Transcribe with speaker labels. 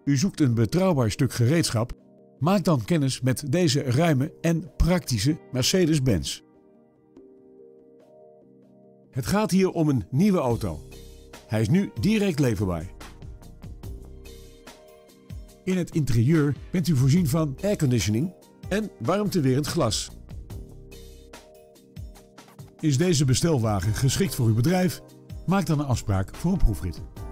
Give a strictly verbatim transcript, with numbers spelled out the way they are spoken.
Speaker 1: U zoekt een betrouwbaar stuk gereedschap? Maak dan kennis met deze ruime en praktische Mercedes-Benz. Het gaat hier om een nieuwe auto. Hij is nu direct leverbaar. In het interieur bent u voorzien van airconditioning en warmtewerend glas. Is deze bestelwagen geschikt voor uw bedrijf? Maak dan een afspraak voor een proefrit.